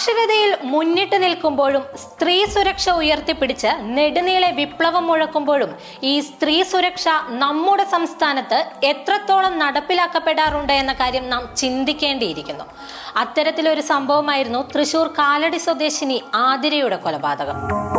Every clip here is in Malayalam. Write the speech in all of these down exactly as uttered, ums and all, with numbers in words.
സാക്ഷരതയിൽ മുന്നിട്ട് നിൽക്കുമ്പോഴും സ്ത്രീ സുരക്ഷ ഉയർത്തിപ്പിടിച്ച് നെടുനീളെ വിപ്ലവം മുഴക്കുമ്പോഴും ഈ സ്ത്രീ സുരക്ഷ നമ്മുടെ സംസ്ഥാനത്ത് എത്രത്തോളം നടപ്പിലാക്കപ്പെടാറുണ്ട് എന്ന കാര്യം നാം ചിന്തിക്കേണ്ടിയിരിക്കുന്നു. അത്തരത്തിലൊരു സംഭവമായിരുന്നു തൃശൂർ കാലടി സ്വദേശിനി ആതിരയുടെ കൊലപാതകം.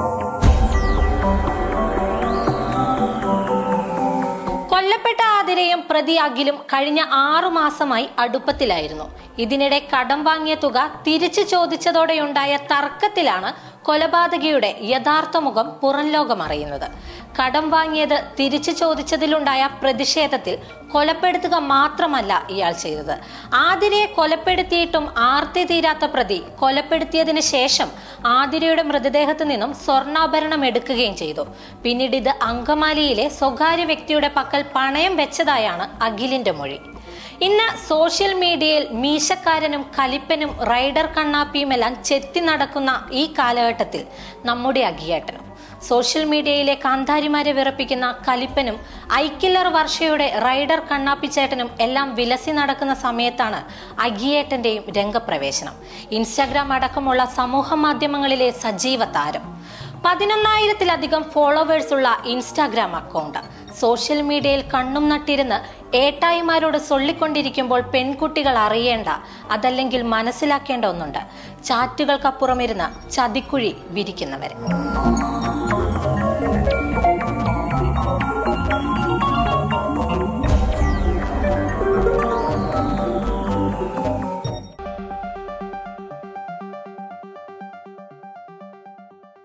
കൊല്ലപ്പെട്ട ആതിരയും പ്രതി അഖിലും കഴിഞ്ഞ ആറു മാസമായി അടുപ്പത്തിലായിരുന്നു. ഇതിനിടെ കടം വാങ്ങിയ തുക തിരിച്ചു ചോദിച്ചതോടെയുണ്ടായ തർക്കത്തിലാണ് കൊലപാതകിയുടെ യഥാർത്ഥ മുഖം പുറം ലോകം അറിയുന്നത്. കടം വാങ്ങിയത് തിരിച്ചു ചോദിച്ചതിലുണ്ടായ പ്രതിഷേധത്തിൽ കൊലപ്പെടുത്തുക മാത്രമല്ല ഇയാൾ ചെയ്തത്. ആതിരയെ കൊലപ്പെടുത്തിയിട്ടും ആർത്തി തീരാത്ത പ്രതി കൊലപ്പെടുത്തിയതിനു ശേഷം ആതിരയുടെ മൃതദേഹത്ത് നിന്നും സ്വർണ്ണാഭരണം എടുക്കുകയും ചെയ്തു. പിന്നീട് ഇത് അങ്കമാലിയിലെ സ്വകാര്യ വ്യക്തിയുടെ പക്കൽ പണയം വെച്ചതായാണ് അഖിലിന്റെ മൊഴി. ഇന്ന് സോഷ്യൽ മീഡിയയിൽ മീശക്കാരനും കലിപ്പനും റൈഡർ കണ്ണാപ്പിയുമെല്ലാം ചെത്തി നടക്കുന്ന ഈ കാലഘട്ടത്തിൽ നമ്മുടെ അഖിയേട്ടനും സോഷ്യൽ മീഡിയയിലെ കാന്താരിമാരെ വിറപ്പിക്കുന്ന കലിപ്പനും ഐക്കില്ലർ വർഷയുടെ റൈഡർ കണ്ണാപ്പിച്ചേട്ടനും എല്ലാം വിലസി നടക്കുന്ന സമയത്താണ് അഖിയേട്ടന്റെയും രംഗപ്രവേശനം. ഇൻസ്റ്റാഗ്രാം അടക്കമുള്ള സമൂഹ മാധ്യമങ്ങളിലെ സജീവ താരം. പതിനൊന്നായിരത്തിലധികം ഫോളോവേഴ്സ് ഉള്ള ഇൻസ്റ്റാഗ്രാം അക്കൗണ്ട്. സോഷ്യൽ മീഡിയയിൽ കണ്ണും നട്ടിരുന്ന് ഏട്ടായിമാരോട് ചൊല്ലിക്കൊണ്ടിരിക്കുമ്പോൾ പെൺകുട്ടികൾ അറിയേണ്ട, അതല്ലെങ്കിൽ മനസ്സിലാക്കേണ്ട ഒന്നുണ്ട്: ചാറ്റുകൾക്കപ്പുറമിരുന്ന് ചതിക്കുഴി വിരിക്കുന്നവരെ.